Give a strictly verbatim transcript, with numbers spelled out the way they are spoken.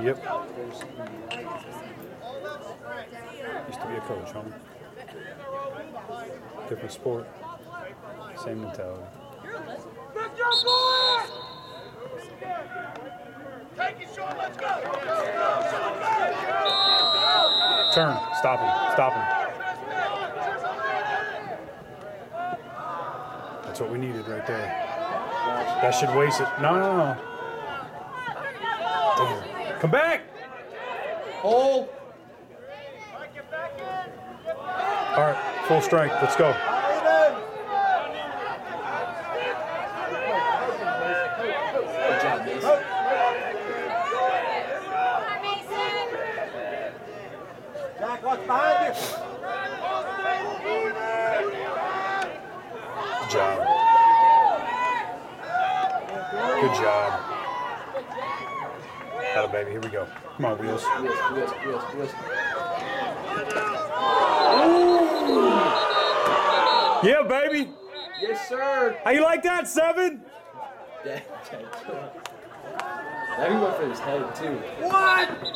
Yep. Used to be a coach, huh? Different sport. Same mentality. Turn. Stop him. Stop him. That's what we needed right there. That should waste it. No, no, no. Damn. Come back. Hold. All right. Full strength. Let's go. Jack, what's behind you? Good job. Good job. Hello, baby. Here we go. Come on, Wheels. Wheels, wheels, wheels, wheels. Yeah, baby. Yes, sir. How you like that, Seven? Yeah, now he went for his head, too. What?